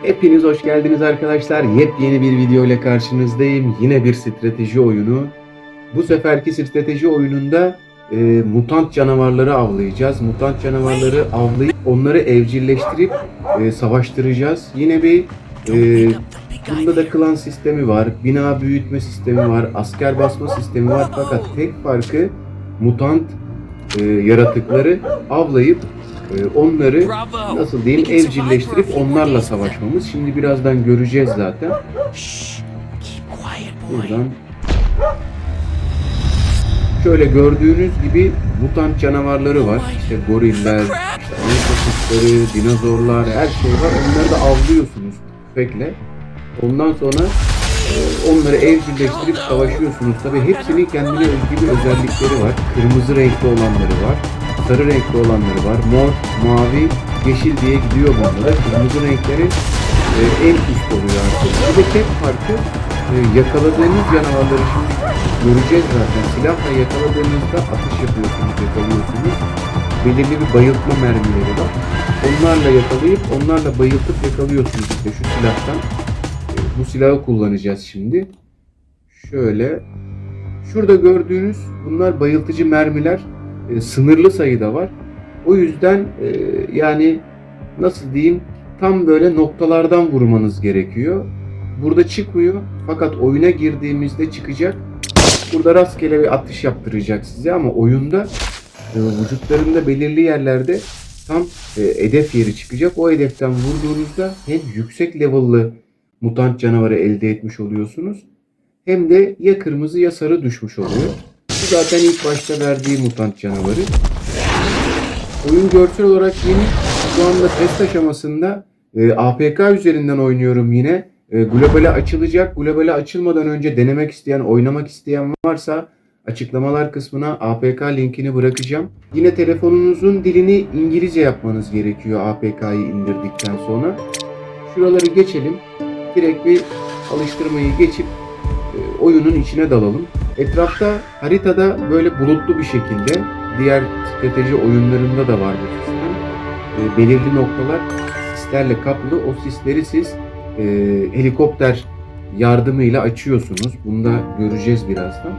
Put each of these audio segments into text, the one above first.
Hepiniz hoş geldiniz arkadaşlar. Yepyeni bir video ile karşınızdayım. Yine bir strateji oyunu. Bu seferki strateji oyununda mutant canavarları avlayacağız. Mutant canavarları avlayıp onları evcilleştirip savaştıracağız. Yine bir bunda da klan sistemi var, bina büyütme sistemi var, asker basma sistemi var. Fakat tek farkı mutant yaratıkları avlayıp onları nasıl diyeyim evcilleştirip onlarla savaşmamız. Şimdi birazdan göreceğiz zaten. Buradan şöyle gördüğünüz gibi mutant canavarları var. İşte goriller, işte anka dinozorlar, her şey var. Onları da avlıyorsunuz tüfekle. Ondan sonra onları evcilleştirip savaşıyorsunuz. Tabi hepsinin kendine özgü bir özellikleri var. Kırmızı renkli olanları var. Sarı renkli olanları var. Mor, mavi, yeşil diye gidiyor bunlara. Kırmızı renkleri en üst oluyor artık. Bir de tek farkı yakaladığınız canavarları şimdi göreceğiz zaten. Silahla yakaladığınızda atış yapıyorsunuz, yakalıyorsunuz. Belirli bir bayıltma mermileri var. Onlarla yakalayıp onlarla bayıltıp yakalıyorsunuz işte şu silahtan. Bu silahı kullanacağız şimdi. Şöyle. Şurada gördüğünüz bunlar bayıltıcı mermiler. Sınırlı sayıda var. O yüzden yani nasıl diyeyim tam böyle noktalardan vurmanız gerekiyor. Burada çıkmıyor. Fakat oyuna girdiğimizde çıkacak. Burada rastgele bir atış yaptıracak size ama oyunda vücutlarında belirli yerlerde tam hedef yeri çıkacak. O hedeften vurduğunuzda hem yüksek level'lı mutant canavarı elde etmiş oluyorsunuz. Hem de ya kırmızı ya sarı düşmüş oluyor. Bu zaten ilk başta verdiği mutant canavarı. Oyun görsel olarak yeni. Şu anda test aşamasında APK üzerinden oynuyorum yine. Globale açılacak. Globale açılmadan önce denemek isteyen, oynamak isteyen varsa açıklamalar kısmına APK linkini bırakacağım. Yine telefonunuzun dilini İngilizce yapmanız gerekiyor APK'yı indirdikten sonra. Şuraları geçelim. Direkt bir alıştırmayı geçip oyunun içine dalalım. Etrafta haritada böyle bulutlu bir şekilde, diğer strateji oyunlarında da var bu sistem. Belirli noktalar sislerle kaplı. O sisleri siz helikopter yardımıyla açıyorsunuz. Bunu da göreceğiz birazdan.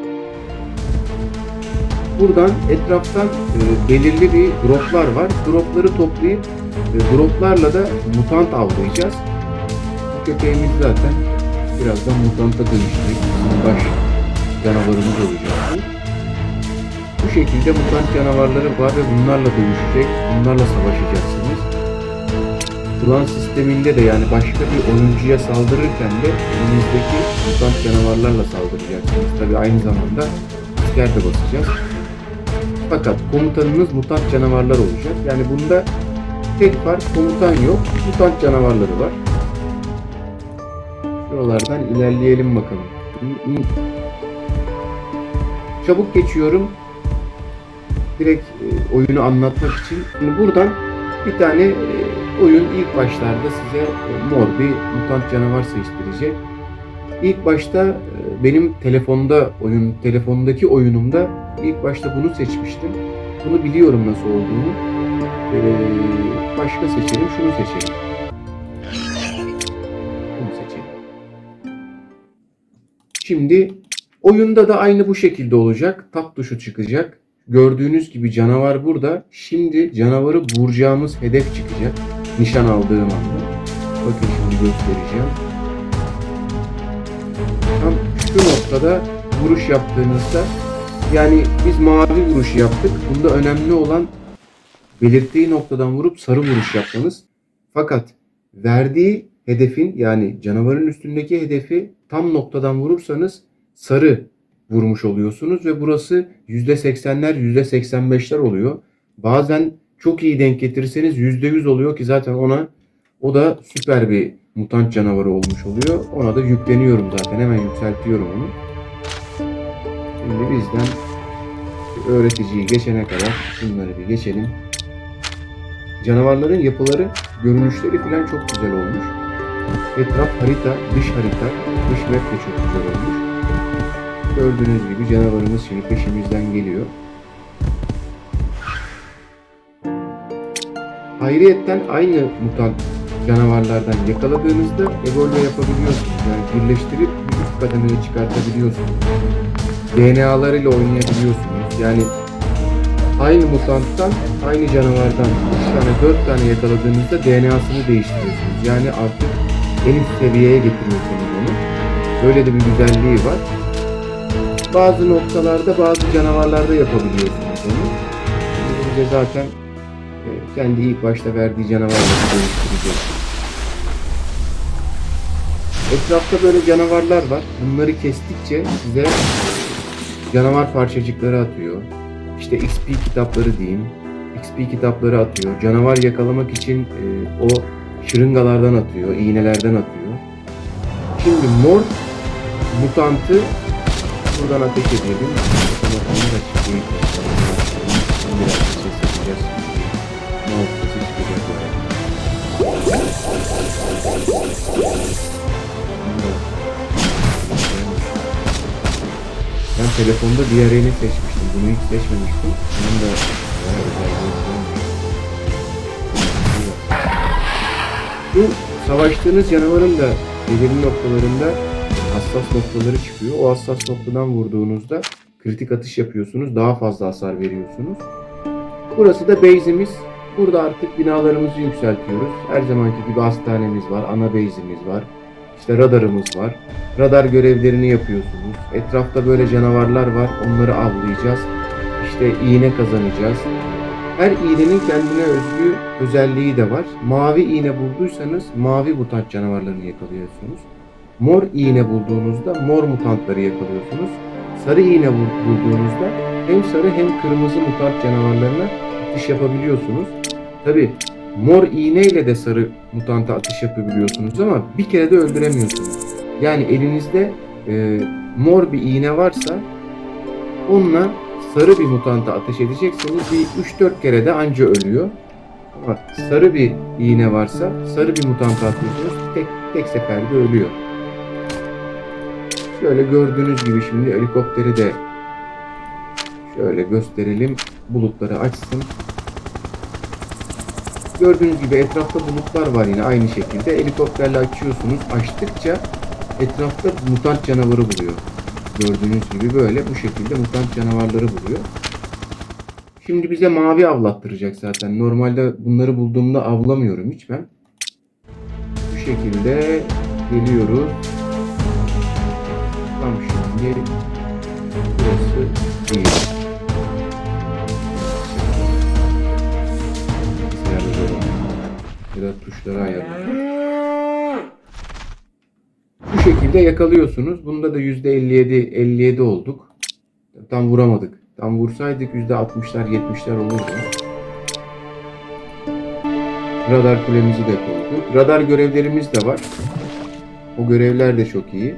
Buradan etraftan belirli bir droplar var. Dropları toplayıp droplarla da mutant avlayacağız. Bu köpeğimiz zaten birazdan mutanta dönüşecek. Baş canavarımız olacak. Bu şekilde mutant canavarları var ve bunlarla dövüşecek. Bunlarla savaşacaksınız. Klan sisteminde de yani başka bir oyuncuya saldırırken de önünüzdeki mutant canavarlarla saldıracaksınız. Tabi aynı zamanda asker de basacağız. Fakat komutanınız mutant canavarlar olacak. Yani bunda tek fark komutan yok. Mutant canavarları var. Şuralardan ilerleyelim bakalım. Çabuk geçiyorum. Direkt oyunu anlatmak için. Şimdi buradan bir tane oyun ilk başlarda size mor bir mutant canavar seçtirecek. İlk başta benim telefondaki oyunumda ilk başta bunu seçmiştim. Bunu biliyorum nasıl olduğunu. Başka seçelim, şunu seçelim. Bunu seçelim. Şimdi oyunda da aynı bu şekilde olacak. Tab tuşu çıkacak. Gördüğünüz gibi canavar burada. Şimdi canavarı vuracağımız hedef çıkacak. Nişan aldığım anda. Bakın şimdi göstereceğim. Tam şu noktada vuruş yaptığınızda yani biz mavi vuruş yaptık. Bunda önemli olan belirttiği noktadan vurup sarı vuruş yapmanız. Fakat verdiği hedefin yani canavarın üstündeki hedefi tam noktadan vurursanız sarı vurmuş oluyorsunuz ve burası %80'ler %85'ler oluyor. Bazen çok iyi denk getirirseniz %100 oluyor ki zaten o da süper bir mutant canavarı olmuş oluyor. Ona da yükleniyorum zaten. Hemen yükseltiyorum onu. Şimdi bizden öğreticiyi geçene kadar şunları bir geçelim. Canavarların yapıları, görünüşleri falan çok güzel olmuş. Etraf harita, dış map de çok güzel olmuş. Gördüğünüz gibi canavarımız şimdi peşimizden geliyor. Ayrıyetten aynı mutant canavarlardan yakaladığınızda evolve yapabiliyorsunuz. Yani birleştirip bir üst kademeye çıkartabiliyorsunuz. DNA'larıyla oynayabiliyorsunuz. Yani aynı mutanttan, aynı canavardan 3 tane 4 tane yakaladığınızda DNA'sını değiştiriyorsunuz. Yani artık en üst seviyeye getiriyorsunuz onu. Böyle de bir güzelliği var. Bazı noktalarda, bazı canavarlarda yapabiliyorsunuz onu. Bize zaten kendi ilk başta verdiği canavarları değiştirecek. Etrafta böyle canavarlar var. Bunları kestikçe size canavar parçacıkları atıyor. İşte XP kitapları diyeyim. XP kitapları atıyor. Canavar yakalamak için o şırıngalardan atıyor, iğnelerden atıyor. Şimdi mor mutantı buradan ateş edelim. Otomatik açık değil. Biraz ses yapacağız. Mouse sesi çıkacak böyle. Ben telefonda diğerini seçmiştim. Bunu hiç seçmemiştim. Bunun da özelliği güzelmiş. Bu savaştığınız canavarın da belirli noktalarında hassas noktaları çıkıyor. O hassas noktadan vurduğunuzda kritik atış yapıyorsunuz. Daha fazla hasar veriyorsunuz. Burası da base'imiz. Burada artık binalarımızı yükseltiyoruz. Her zamanki gibi hastanemiz var. Ana base'imiz var. İşte radarımız var. Radar görevlerini yapıyorsunuz. Etrafta böyle canavarlar var. Onları avlayacağız. İşte iğne kazanacağız. Her iğnenin kendine özgü özelliği de var. Mavi iğne bulduysanız mavi mutant canavarlarını yakalıyorsunuz. Mor iğne bulduğunuzda mor mutantları yakalıyorsunuz. Sarı iğne bulduğunuzda hem sarı hem kırmızı mutant canavarlarına atış yapabiliyorsunuz. Tabi mor iğneyle de sarı mutanta atış yapabiliyorsunuz ama bir kere de öldüremiyorsunuz. Yani elinizde mor bir iğne varsa onunla sarı bir mutanta ateş edecekseniz bir 3-4 kere de anca ölüyor. Ama sarı bir iğne varsa sarı bir mutanta atıyorsunuz tek seferde ölüyor. Şöyle gördüğünüz gibi şimdi helikopteri de şöyle gösterelim. Bulutları açsın. Gördüğünüz gibi etrafta bulutlar var yine aynı şekilde. Helikopterle açıyorsunuz. Açtıkça etrafta mutant canavarı buluyor. Gördüğünüz gibi böyle bu şekilde mutant canavarları buluyor. Şimdi bize mavi avlattıracak zaten. Normalde bunları bulduğumda avlamıyorum hiç ben. Bu şekilde geliyoruz. Tam şimdi burası değil. Ya da tuşları ayarlayalım. Bu şekilde yakalıyorsunuz. Bunda da %57 olduk. Tam vuramadık. Tam vursaydık %60'lar 70'ler olurdu. Radar kulemizi de koyduk. Radar görevlerimiz de var. O görevler de çok iyi.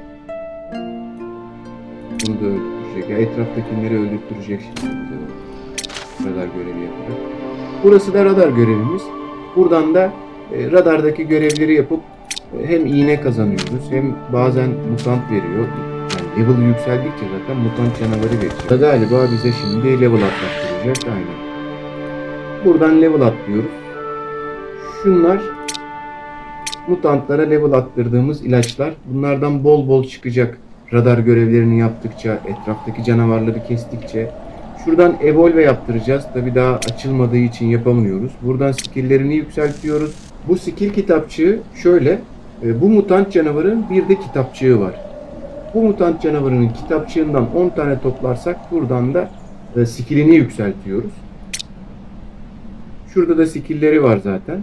Bunu da öldürtecek. Yani etraftakileri öldürtecek şimdi. Radar görevi yaparak. Burası da radar görevimiz. Buradan da radardaki görevleri yapıp hem iğne kazanıyoruz hem bazen mutant veriyor. Yani level yükseldikçe zaten mutant canavarı verecek. Galiba bize şimdi level atlattıracak. Aynen. Buradan level atlıyoruz. Şunlar mutantlara level attırdığımız ilaçlar. Bunlardan bol bol çıkacak. Radar görevlerini yaptıkça, etraftaki canavarları kestikçe. Şuradan evolve yaptıracağız. Tabi daha açılmadığı için yapamıyoruz. Buradan skill'lerini yükseltiyoruz. Bu skill kitapçığı şöyle. Bu mutant canavarın bir de kitapçığı var. Bu mutant canavarının kitapçığından 10 tane toplarsak buradan da skill'ini yükseltiyoruz. Şurada da skill'leri var zaten.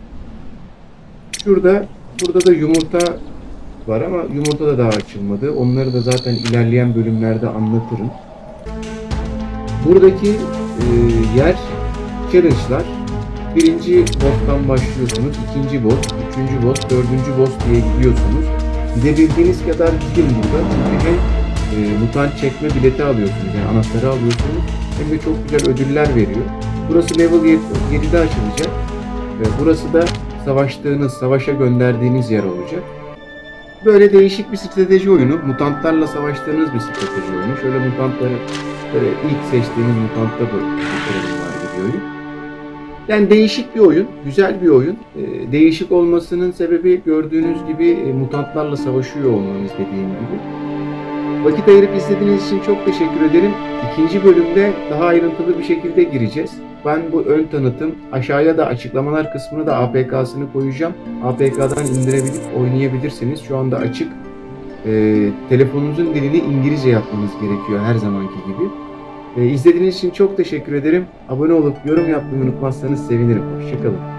Burada da yumurta var ama yumurta da daha açılmadı. Onları da zaten ilerleyen bölümlerde anlatırım. Buradaki yer challenge'lar. Birinci boss'tan başlıyorsunuz. İkinci boss, üçüncü boss, dördüncü boss diye gidiyorsunuz. Gidebildiğiniz kadar gidin burada. Çünkü hem mutant çekme bileti alıyorsunuz. Yani anahtarı alıyorsunuz. Hem de çok güzel ödüller veriyor. Burası level 7'de açılacak. Burası da savaşa gönderdiğiniz yer olacak. Böyle değişik bir strateji oyunu. Mutantlarla savaştığınız bir strateji oyunu. Şöyle mutantları ilk seçtiğiniz mutantta bitirelim var videoyu. Yani değişik bir oyun, güzel bir oyun. Değişik olmasının sebebi gördüğünüz gibi mutantlarla savaşıyor olmanız dediğim gibi. Vakit ayırıp izlediğiniz için çok teşekkür ederim. İkinci bölümde daha ayrıntılı bir şekilde gireceğiz. Ben bu ön tanıtım, aşağıya da açıklamalar kısmına da APK'sını koyacağım. APK'dan indirebilip oynayabilirsiniz. Şu anda açık. Telefonunuzun dilini İngilizce yapmanız gerekiyor her zamanki gibi. İzlediğiniz için çok teşekkür ederim. Abone olup yorum yapmayı unutmazsanız sevinirim. Hoşçakalın.